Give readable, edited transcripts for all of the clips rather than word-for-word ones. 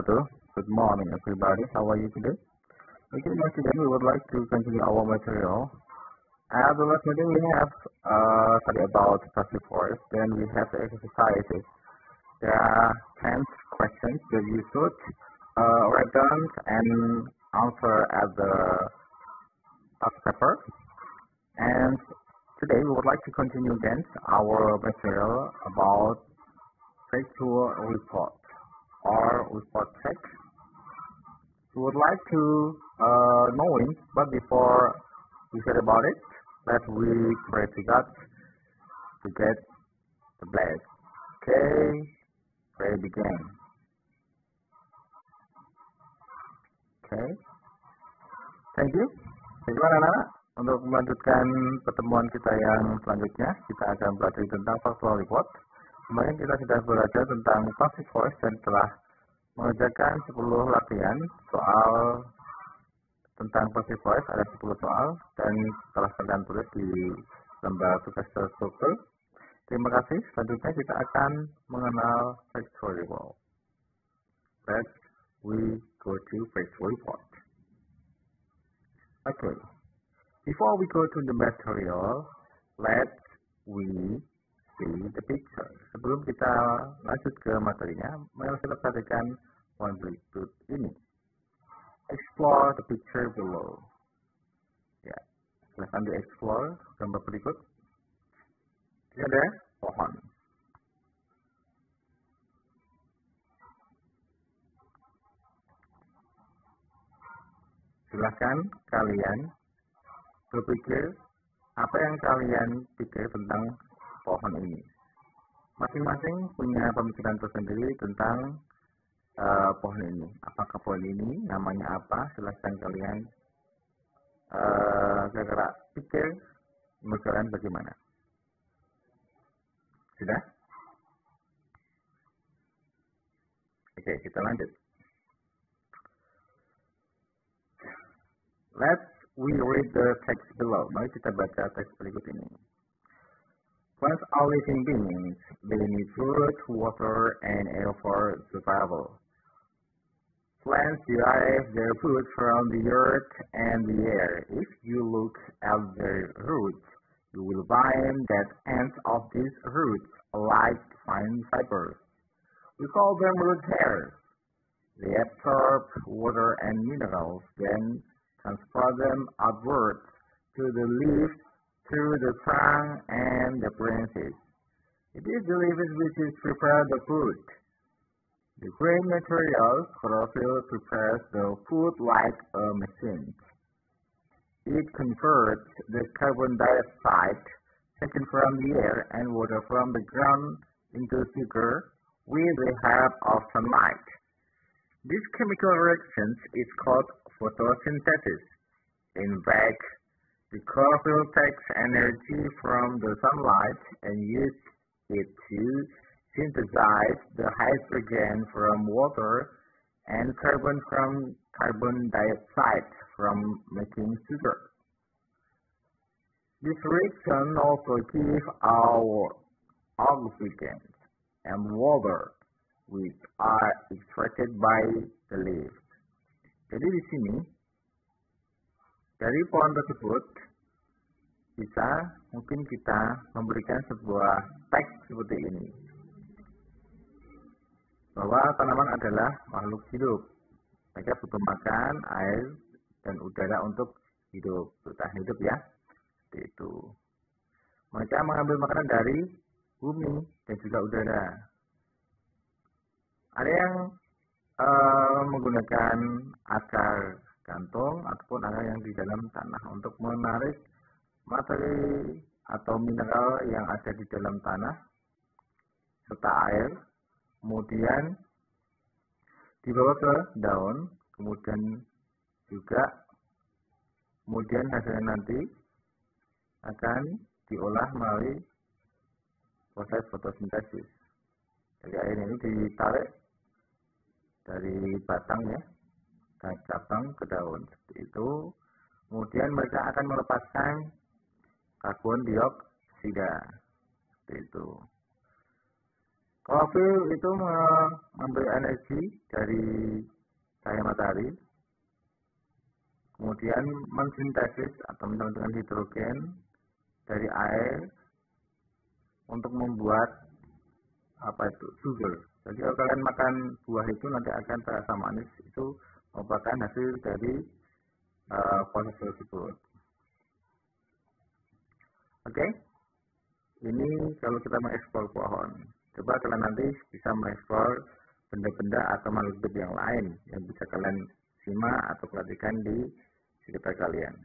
wabarakatuh. Good morning, everybody. How are you today? Okay, once again, we would like to continue our material. As the last meeting, we have studied about passive voice. Then we have the exercises. There are 10 questions that you should write down and answer at the past paper. And today, we would like to continue again our material about factual report or report check. We would like to know it, but before we say about it, let we pray to God to get the bless. Okay, pray begin. Okay, thank you. Thank you anak-anak. Untuk melanjutkan pertemuan kita yang selanjutnya, kita akan belajar tentang factual report. Kemarin kita sudah belajar tentang passive voice dan telah mengerjakan 10 latihan soal tentang passive voice, ada 10 soal dan telah kalian tulis di lembar tugas terstruktur. Terima kasih. Selanjutnya kita akan mengenal factual report. Let's we go to factual report. Okay. Before we go to the material, let's we see the picture. Sebelum kita lanjut ke materinya, mari kita perhatikan poin berikut ini. Explore the picture below. Ya, silahkan di-explore gambar berikut. Ini ada pohon. Silahkan kalian berpikir apa yang kalian pikir tentang pohon ini. Masing-masing punya pemikiran tersendiri tentang pohon ini. Apakah pohon ini namanya apa? Silahkan kalian kira-kira pikir menurut kalian bagaimana? Sudah? Oke, kita lanjut. Let's we read the text below. Mari kita baca teks berikut ini. Plants are living beings. They need food, water, and air for survival. Plants derive their food from the earth and the air. If you look at their roots, you will find that ends of these roots are like fine fibers. We call them root hairs. They absorb water and minerals, then transfer them upwards to the leaves, through the tongue and the branches. It is the leaves which is prepare the food. The grain material chlorophyll prepares the food like a machine. It converts the carbon dioxide taken from the air and water from the ground into sugar with the help of sunlight. This chemical reaction is called photosynthesis. In fact, the chlorophyll takes energy from the sunlight and uses it to synthesize the hydrogen from water and carbon from carbon dioxide from making sugar. This reaction also gives our oxygen and water, which are extracted by the leaves. Jadi di sini dari pohon tersebut bisa mungkin kita memberikan sebuah teks seperti ini, bahwa tanaman adalah makhluk hidup. Mereka butuh makan, air, dan udara untuk hidup, bertahan hidup ya. Seperti itu. Mereka mengambil makanan dari bumi dan juga udara. Ada yang menggunakan akar gantung ataupun akar yang di dalam tanah untuk menarik materi atau mineral yang ada di dalam tanah serta air, kemudian dibawa ke daun, kemudian hasilnya nanti akan diolah melalui proses fotosintesis. Jadi air ini ditarik dari batangnya dan cabang ke daun seperti itu. Kemudian mereka akan melepaskan karbon dioksida seperti itu. Klorofil itu mengambil energi dari cahaya matahari, kemudian mensintesis atau mencampurkan hidrogen dari air untuk membuat sugar. Jadi kalau kalian makan buah itu nanti akan terasa manis, itu merupakan hasil dari proses tersebut. Oke, ini kalau kita mengeksplor pohon. Coba kalian nanti bisa mengeksplor benda-benda atau makhluk hidup yang lain yang bisa kalian simak atau perhatikan di sekitar kalian.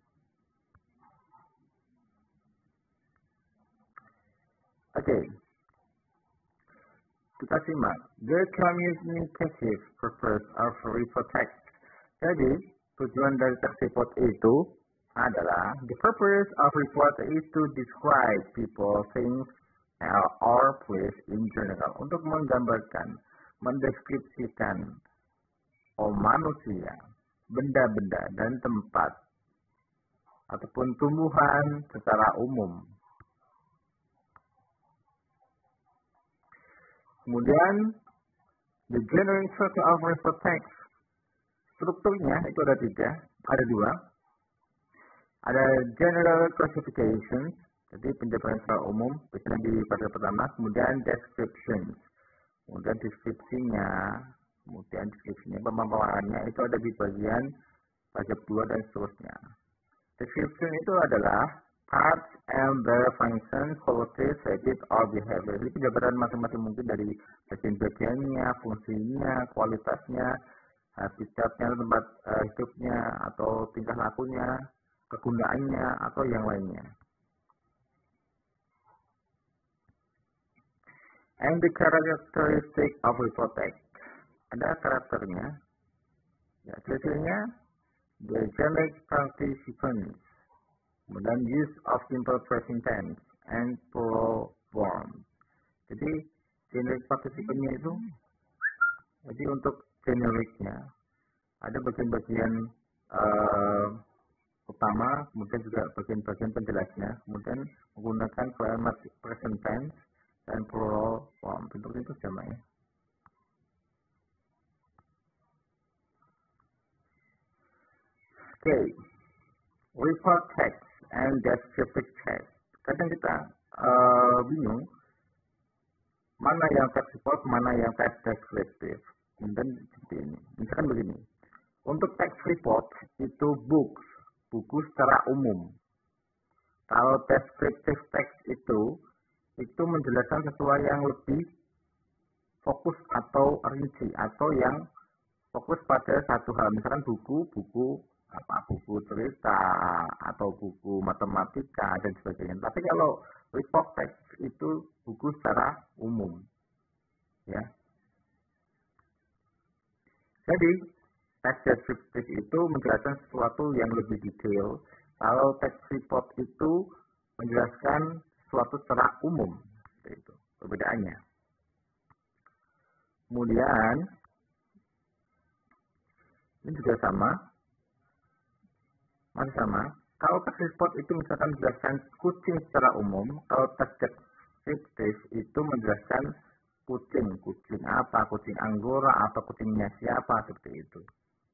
Oke, kita simak. The communicative purpose of report text. Jadi, tujuan dari text report itu adalah the purpose of report is to describe people, things, or place in general. Untuk menggambarkan, mendeskripsikan manusia, benda-benda, dan tempat ataupun tumbuhan secara umum. Kemudian, the general structure of report text. Strukturnya itu ada dua. Ada general classification, jadi penjabaran secara umum, biasanya di pada pertama. Kemudian description, kemudian deskripsinya, pemaparannya itu ada di bagian pajak 2 dan seterusnya. Description itu adalah parts and their function, qualities, habit, or behavior. Jadi penjabaran masing-masing mungkin dari bagian-bagiannya, fungsinya, kualitasnya, habitatnya, tempat hidupnya, atau tingkah lakunya, kegunaannya, atau yang lainnya. And the characteristic of report text. Ada karakternya. Ya, ciri-cirinya, the generic participants, kemudian use of simple present tense and plural form. Jadi generic participantnya itu, jadi untuk generiknya ada bagian-bagian utama, kemudian juga bagian-bagian penjelasnya, kemudian menggunakan present tense dan plural form. Bentuknya itu jamaknya. Oke, report text and descriptive text. Kadang kita bingung mana yang text report, mana yang text descriptive. Dan seperti ini. Misalkan begini. Untuk text report itu buku secara umum. Kalau descriptive text itu menjelaskan sesuatu yang lebih fokus atau rinci, atau yang fokus pada satu hal. Misalkan buku cerita atau buku matematika dan sebagainya. Tapi kalau report text itu buku secara umum, ya. Jadi text descriptive itu menjelaskan sesuatu yang lebih detail. Kalau text report itu menjelaskan sesuatu secara umum, itu perbedaannya. Kemudian ini juga masih sama. Kalau text report itu misalkan menjelaskan kucing secara umum, kalau text descriptive itu menjelaskan kucing apa, kucing Anggora atau kucingnya siapa, seperti itu.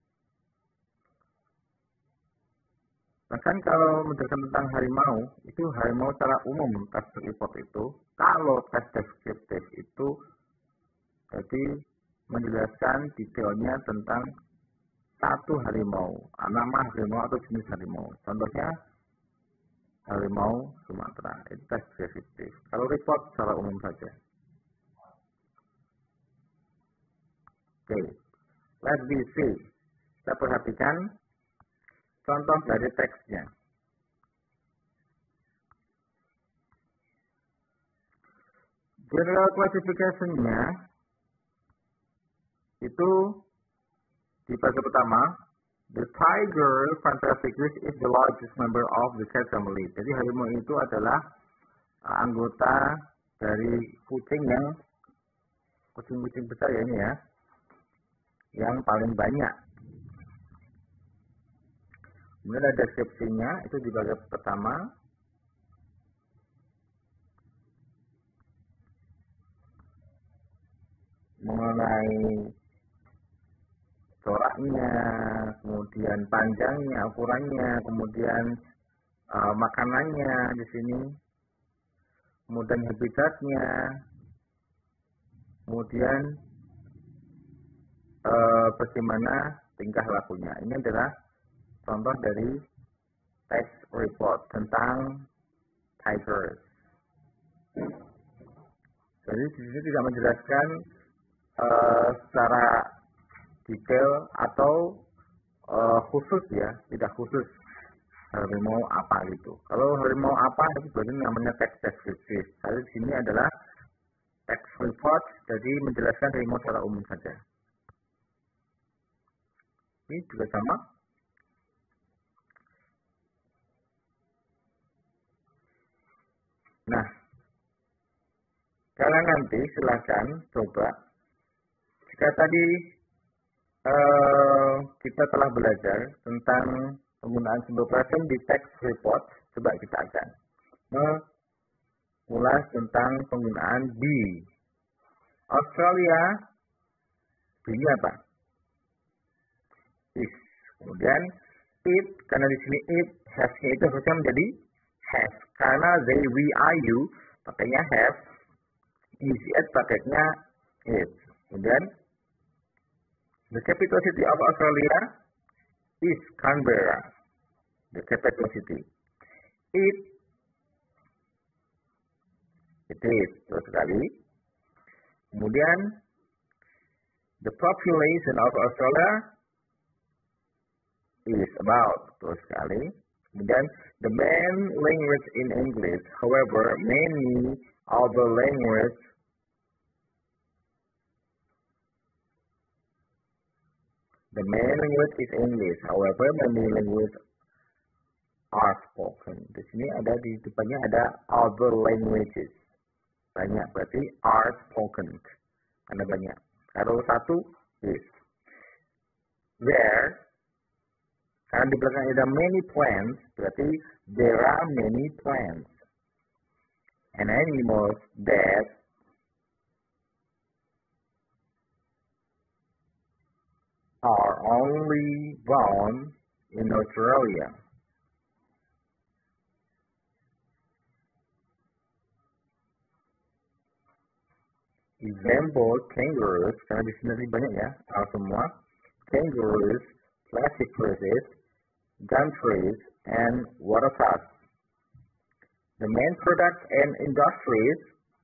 Bahkan kalau menjelaskan tentang harimau, itu harimau secara umum text report itu. Kalau text descriptive itu jadi menjelaskan detailnya tentang satu harimau, nama harimau atau jenis harimau. Contohnya harimau Sumatera, itu text descriptive. Kalau report secara umum saja. Oke, let's see. Kita perhatikan contoh dari teksnya. General classification-nya itu di fase pertama, the tiger fantasticus is the largest member of the cat family. Jadi harimau itu adalah anggota dari kucing besar ya ini ya, yang paling banyak. Kemudian ada deskripsinya, itu di bagian pertama. mengenai coraknya, kemudian panjangnya, ukurannya, kemudian makanannya di sini, kemudian habitatnya, kemudian bagaimana tingkah lakunya. Ini adalah contoh dari text report tentang tigers. Jadi di sini tidak menjelaskan secara detail atau khusus ya, tidak khusus harimau apa gitu. Kalau harimau apa itu berarti namanya text descriptive. Jadi di sini adalah text report, jadi menjelaskan harimau secara umum saja. Ini juga sama. Nah, kalian nanti silahkan coba. Jika tadi kita telah belajar tentang penggunaan simple present di text report, coba kita akan mengulas tentang penggunaan be. Australia, be-nya apa? Is. Kemudian it, karena di sini it, have-nya itu harusnya menjadi have. Karena they, we, are, you, pakainya have. Is it, pakainya it. Kemudian the capital city of Australia is Canberra. The capital city. It is. Terus sekali. Kemudian the population of Australia is about. Terus sekali. Kemudian the main language in English. However, many other languages the main language is English. However, many languages are spoken. Di sini ada di depannya ada other languages. Banyak berarti are spoken. Karena banyak. Kalau satu is. There, karena di belakang ada many plants, berarti there are many plants. And animals that are only found in Australia. Example, kangaroos, karena di sini banyak ya, semua. Kangaroos, platypuses, gantries, and waterfowl. The main products and industries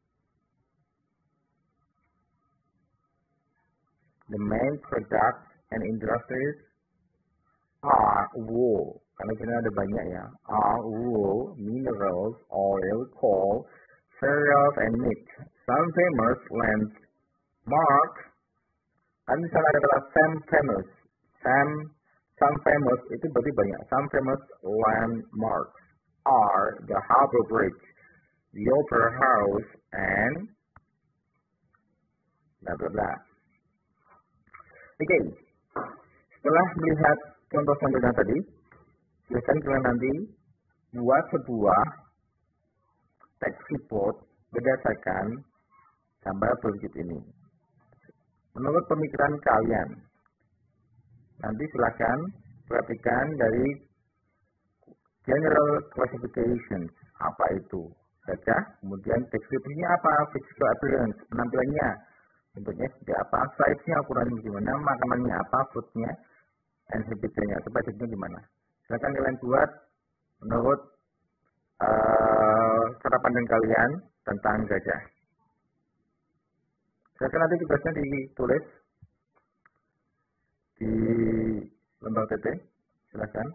are wool. Karena sini ada banyak ya. Are wool, minerals, oil, coal, cereals, and meat. Some famous landmark. Kan di sana adalah some famous. Some famous itu berarti banyak. Some famous landmarks are the Harbour Bridge, the Opera House, and bla bla bla. Oke, setelah melihat contoh-contohnya tadi, silakan kalian nanti buat sebuah text report berdasarkan gambar berikut ini. Menurut pemikiran kalian, nanti silakan perhatikan dari general classification, apa itu saja, kemudian deskripsinya apa, physical appearance, penampilannya, bentuknya seperti apa, size-nya, ukurannya gimana, makanannya apa, food-nya, and habit-nya, habit-nya gimana. Silakan kalian buat menurut cara pandang kalian tentang gajah. Silakan nanti tugasnya ditulis di lembar TT, silakan.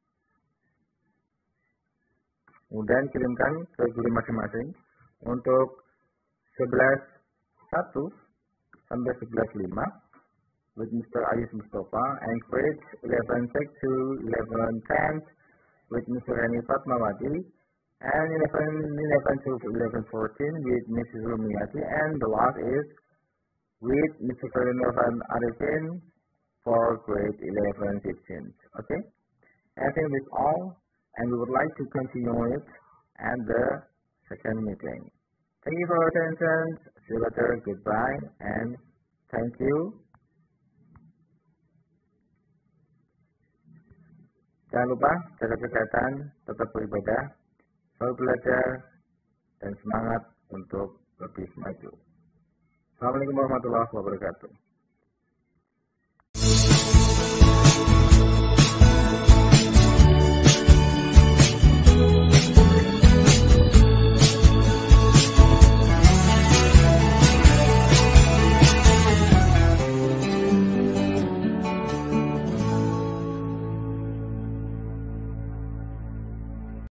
Kemudian kirimkan ke guru masing-masing untuk 11.1 sampai 11.5 with Mr. Ayus Mustafa, and grade 11.6 to 11.10 with Mr. Rani Fatmawati, and 11 to 11.14 with Mrs. Rumiati, and the last is with Mr. Ferdinand Arifin for grade 11.15. Okay? I think that's all, and we would like to continue it at the second meeting. Thank you for your attention. See you later. Goodbye and Thank you. Jangan lupa jaga kesehatan, tetap beribadah, selalu belajar, dan semangat untuk lebih maju. Assalamualaikum warahmatullahi wabarakatuh.